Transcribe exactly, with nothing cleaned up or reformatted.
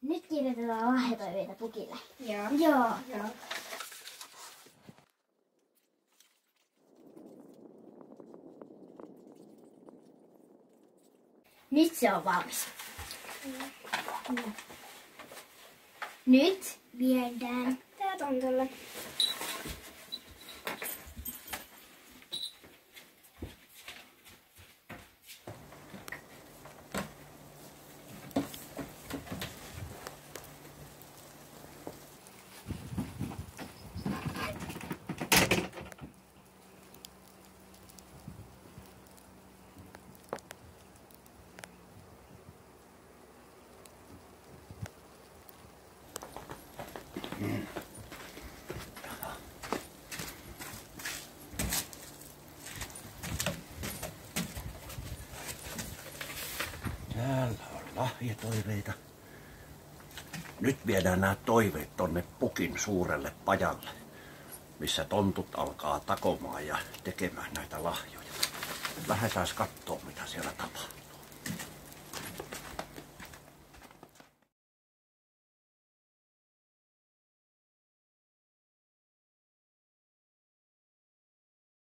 Nyt kirjoitetaan lahjatoiveita pukille. Joo. Joo. Joo. Nyt se on valmis. Mm. Nyt viedään Tää tontolle. Täällä on lahjatoiveita. Nyt viedään nämä toiveet tonne pukin suurelle pajalle, missä tontut alkaa takomaan ja tekemään näitä lahjoja. Lähdetään katsomaan, mitä siellä tapahtuu.